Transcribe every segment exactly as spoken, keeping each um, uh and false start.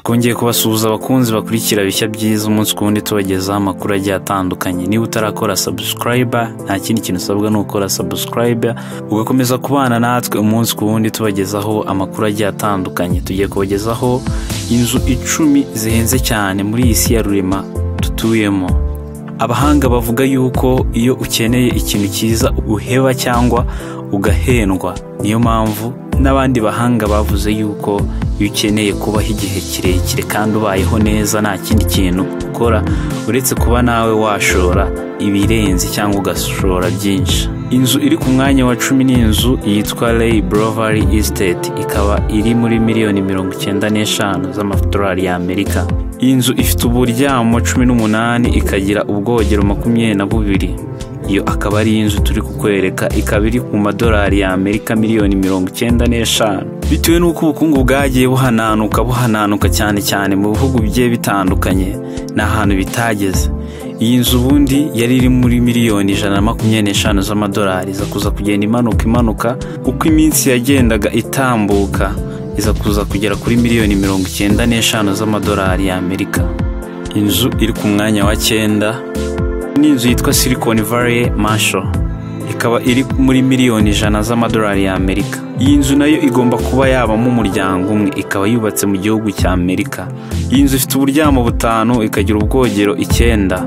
twongeye kubasuhuza abakunzi bakurikira bishya byiza umunsi ku wundi tubagezaho amakuru agiye atandukanye. Niba utarakora subscriber nta kindi kintu usabwa ni ukora subscriber ugakomeza kubana natwe umunsi ku wundi tubagezaho amakuru agiye atandukanye. Tugiye kubagezaho inzu icumi zihenze cyane muri iyi si ya rurema tutuyemo. Abahanga bavuga yuko iyo ukeneye ikintu cyiza uheba cyangwa ugahendwa. Niyo mpamvu n'abandi bahanga bavuze yuko iyo ukeneye kubaho igihe kirekire kandi ubayeho neza nta kindi kintu ukora uretse kuba nawe washora ibirenze cyangwa ugashora byinshi. Inzu iri ku mwanya wa cumi ni inzu yitwa Ray Brovary Estate, ikaba iri muri miliyoni mirongo icyenda n'eshanu z'amadolari y'Amerika. Iyi nzu ifite uburyamo cumi n'umunani ikagira ubwogero makumyabiri na bubiri. Iyo akaba ari inzu turi kukwereka, ikaba iri ku madolari y'Amerika miliyoni mirongo icyenda n'eshanu. Bitewe n'uko ubukungu bwagiye buhananuka buhananuka cyane cyane mu bihugu bigiye bitandukanye n'ahantu bitageze. Iyi nzu ubundi yari iri muri miliyoni ijana na makumyabiri n'eshanu z'amadolari, iza kuza kugenda imanuka imanuka uko iminsi yagendaga itambuka, iza kuza kugera kuri miliyoni mirongo icyenda n'eshanu z'amadolari y'Amerika. Inzu iri ku mwanya wa cyenda ni inzu yitwa Silicon Valley Mansion, ikaba iri muri miliyoni ijana z'amadolari y'Amerika. Iyi nzu nayo igomba kuba yabamo umuryango umwe, ikaba yubatse mu gihugu cya Amerika. Iyi nzu ifite uburyamo butanu ikagira ubwogero icyenda.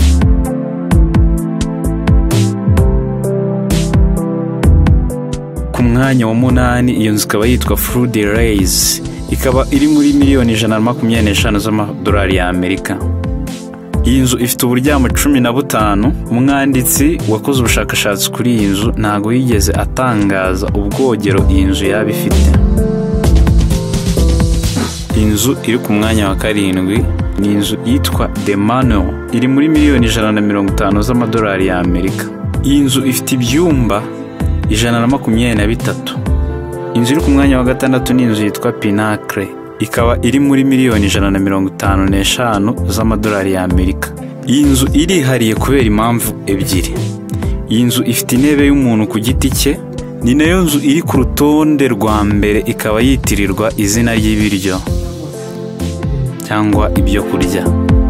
Ku mwanya wa munani iyo nzu ikaba yitwa Flood Rays, ikaba iri muri miliyoni ijana na makumyabiri n'eshanu z'amadolari y'Amerika. Iyi nzu ifite uburyamo cumi na butanu. Umwanditsi wakoze ubushakashatsi kuri iyi nzu ntago yigeze atangaza ubwogero iyi nzu yaba ifite. Inzu iri ku mwanya wa karindwi ni inzu yitwa The Manor, iri muri miliyoni ijana na mirongo itanu z'amadolari y'Amerika. Iyi nzu ifite ibyumba ijana na makumyabiri na bitatu. Inzu iri ku mwanya wa gatandatu ni inzu yitwa Pinnacle, ikaba iri muri miliyoni ijana na mirongo itanu n'eshanu z'amadolari y'Amerika. Iyi nzu irihariye kubera impamvu ebyiri. Iyi nzu ifite intebe y'umuntu ku giti cye, ni nayo nzu iri ku rutonde rwa mbere, ikaba yitirirwa izina ry'ibiryo cyangwa ibyo kurya.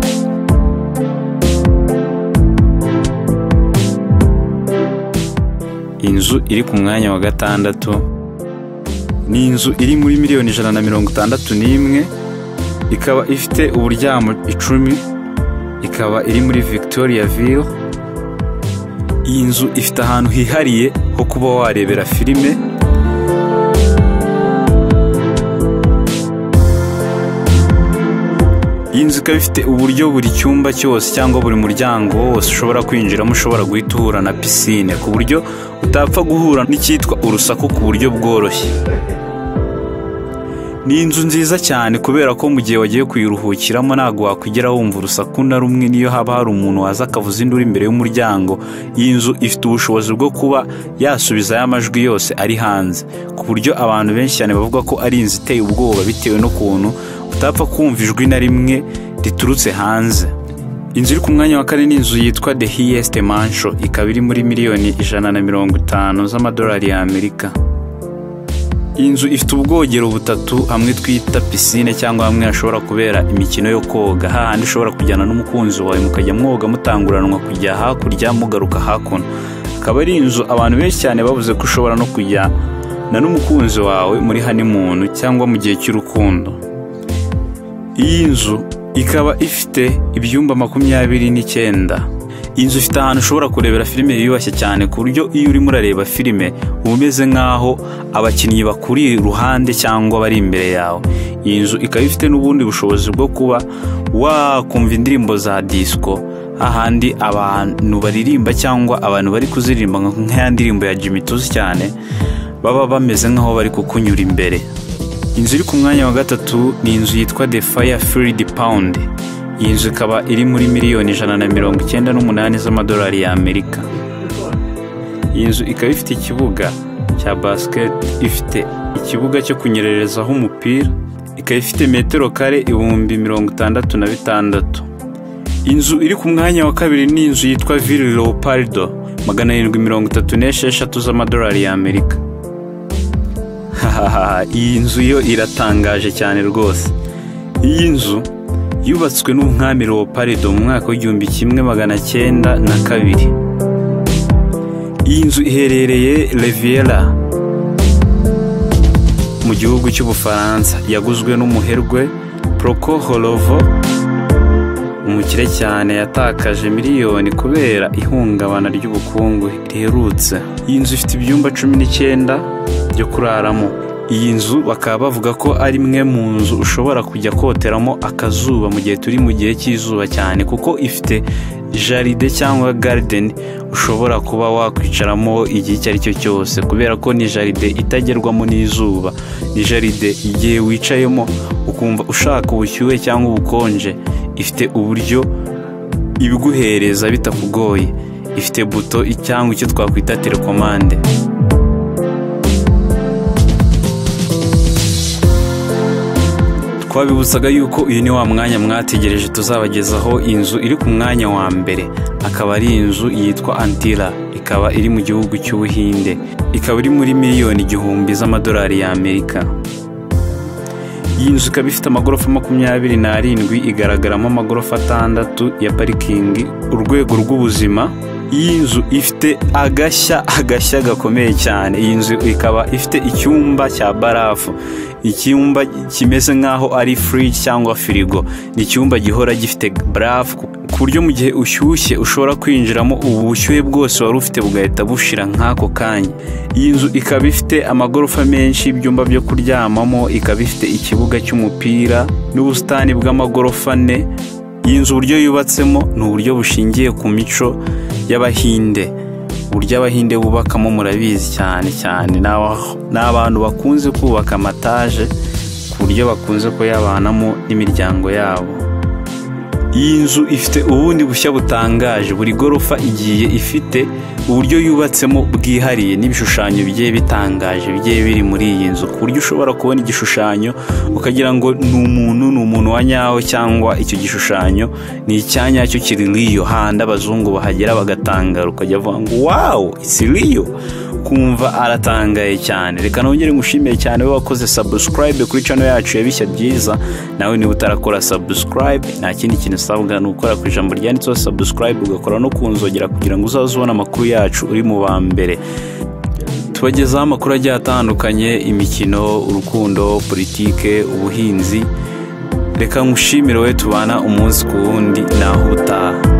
Inzu iri ku mwanya wa gatandatu ni inzu iri muri miliyoni ijana na mirongo itandatu n'imwe, ikaba ifite uburyamo icumi, ikaba iri muri Victoriaville. Iyi nzu ifite ahantu hihariye ho kuba warebera filime. Iyi nzu ikaba ifite uburyo buri cyumba cyose cyangwa buri muryango wose ushobora kwinjiramo ushobora guhita uhura na pisine, ku buryo utapfa guhura n'icyitwa urusaku ku buryo bworoshye. Ni inzu nziza cyane kubera ko mu gihe wagiye kuyiruhukiramo ntabwo wakwigera wumva urusaku na rumwe niyo haba hari umuntu waza akavuza induru imbere y'umuryango. Iyi nzu ifite ubushobozi bwo kuba yasubiza ya majwi yose ari hanze, ku buryo abantu benshi cyane bavuga ko ari inzu iteye ubwoba bitewe n'ukuntu utapfa kumva ijwi na rimwe riturutse hanze. Inzu iri ku mwanya wa kane ni inzu yitwa The Highest Mansion, ikaba iri muri miliyoni ijana na mirongo itanu z'amadolari y'Amerika. Iyi nzu ifite ubwogero butatu, hamwe twita pisine cyangwa hamwe hashobora kubera imikino yo koga, hahandi ushobora kujyana n'umukunzi wawe mukajya mwoga mutanguranwa kujya hakurya mugaruka hakuno. Akaba ari inzu abantu benshi cyane bavuze ko ushobora no kujyana n'umukunzi wawe muri honeymoon cyangwa mu gihe cy'urukundo. Iyi nzu ikaba ifite ibyumba makumyabiri n'icyenda. Iyi nzu ifite ahantu ushobora kurebera filime yiyubashye cyane, ku buryo iyo urimo urareba filime uba umeze nk'aho abakinnyi bakuri iruhande cyangwa bari imbere yawe. Iyi nzu ikaba ifite n'ubundi bushobozi bwo kuba wakumva indirimbo za disco, ahandi abantu baririmba cyangwa abantu bari kuziririmba nk'aya ndirimbo ya Jimmy tuzi cyane baba bameze nk'aho bari kukunyura imbere. Inzu iri ku mwanya wa gatatu ni inzu yitwa The Fairfield Pound. Iyi nzu ikaba iri muri miliyoni ijana na mirongo icyenda n'umunani z'amadolari y'Amerika. Iyi nzu ikaba ifite ikibuga cya basket, ifite ikibuga cyo kunyererezaho umupira, ikaba ifite metero kare ibihumbi mirongo itandatu na bitandatu. Inzu iri ku mwanya wa kabiri ni inzu yitwa Villa Leopardo, magana arindwi mirongo itatu n'esheshatu z'amadolari y'Amerika. Hahaha, iyi nzu yo iratangaje cyane rwose. iyi nzu yubatswe n'umwami Leopoldo mu mwaka w'igihumbi kimwe magana cyenda na kabiri. Iyi nzu iherereye Riviera mu gihugu cy'Ubufaransa, yaguzwe n'umuherwe Prokhorov, umukire cyane yatakaje miliyoni kubera ihungabana ry'ubukungu riherutse. Iyi nzu ifite ibyumba cumi n'icyenda byo kuraramo. Iyi nzu bakaba bavuga ko ari imwe mu nzu ushobora kujya koteramo akazuba mu gihe turi mu gihe cy'izuba cyane, kuko ifite jaride cyangwa garden ushobora kuba wakwicaramo igihe icyo ari cyo cyose, kubera ko ni jaride itagerwamo n'izuba. Ni jaride igihe wicayemo ukumva ushaka ubushyuhe cyangwa ubukonje, ifite uburyo ibiguhereza bitakugoye. Ifite buto cyangwa icyo twakwita telekomande. Twabibutsaga yuko uyu ni wa mwanya mwategereje tuzabagezaho inzu iri ku mwanya wa mbere, akaba ari inzu yitwa Antila, ikaba iri mu gihugu cy'Ubuhinde, ikaba iri muri miliyoni igihumbi z'amadolari y'Amerika. Iyi nzu ikaba ifite amagorofa makumyabiri n'arindwi, igaragaramo amagorofa atandatu ya parikingi, urwego rw'ubuzima. Iyi nzu ifite agashya agashya gakomeye cyane. Iyi nzu ikaba ifite icyumba cya barafu, icyumba kimeze nk'aho ari fridge cyangwa firigo. Ni icyumba gihora gifite barafu ku buryo mu gihe ushyushye ushobora kwinjiramo ubu bushyuhe bwose wari ufite bugahita bushira nk'ako kanya. Iyi nzu ikaba ifite amagorofa menshi, ibyumba byo kuryamamo, ikaba ifite ikibuga cy'umupira n'ubusitani bw'amagorofa ane. Iyi nzu uburyo yubatsemo ni uburyo bushingiye ku mico y'Abahinde. Uburyo Abahinde bubakamo murabizi cyane cyane, ni abantu bakunze kubaka amataje ku buryo bakunze kuyabanamo n'imiryango yabo. Iyi nzu ifite ubundi bushya butangaje, buri gorofa igiye ifite uburyo yubatsemo bwihariye n'ibishushanyo bigiye bitangaje bigiye biri muri iyi nzu, ku buryo ushobora kubona igishushanyo ukagira ngo ni umuntu ni umuntu wa nyawo, cyangwa icyo gishushanyo ni icyanyacyo kiri Rio, handi abazungu bahagera bagatangara ukajya vuga ngo wow it's Rio, kumva aratangaye cyane. Reka nongere ngushimiye cyane we wakoze subscribe kuri channel yacu ya Bishya Byiza. Nawe niba utarakora subscribe, nta kindi kintu usabwa ni ukora ku ijambo ryanditseho subscribe, ugakora no kunzogera kugira ngo uzaze ubona amakuru yacu uri mu ba mbere. Tubagezaho amakuru agiye atandukanye, imikino, urukundo, politike, ubuhinzi. Reka ngushimire we tubana umunsi ku wundi, naho utaha.